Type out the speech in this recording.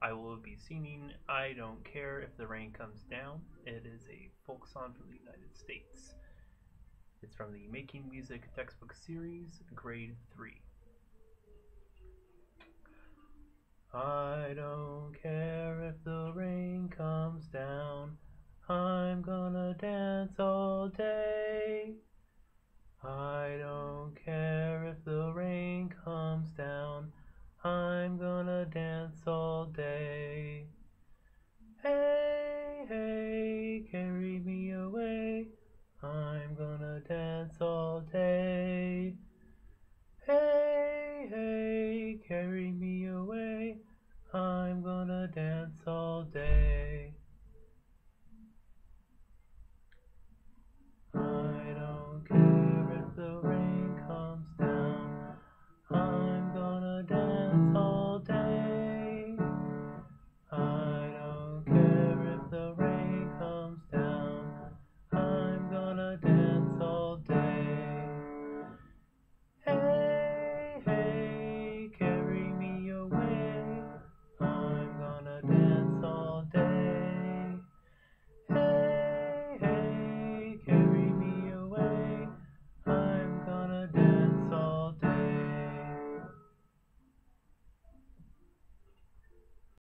I will be singing I Don't Care If the Rain Comes Down. It is a folk song from the United States. It's from the Making Music textbook series, grade 3. I don't care if the rain comes down, I'm gonna dance all day. I don't care if the rain comes down,